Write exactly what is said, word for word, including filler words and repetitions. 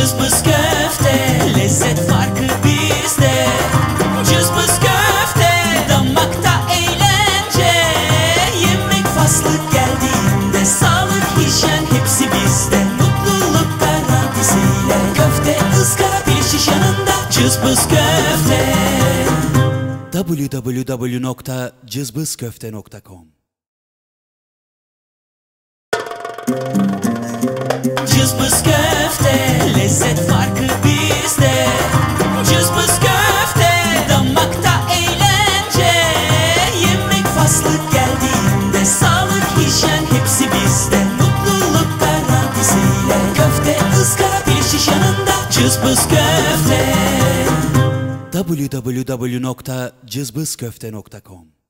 Cızbız köfte, lezzet farkı bizde. Cızbız köfte, damakta eğlence. Yemek faslı geldiğinde sağlık, hijyen hepsi bizde. Mutluluk garantisiyle köfte, ızgara, piliç şiş yanında. Cızbız köfte. w w w nokta cızbız köfte nokta com Cızbız köfte, lezzet farkı bizde. Cızbız köfte, damakta eğlence. Yemek faslı geldiğinde sağlık, hijyen hepsi bizde. Mutluluk garantisiyle köfte, ızgara, piliç şiş yanında. Cızbız köfte. w w w nokta cızbız köfte nokta com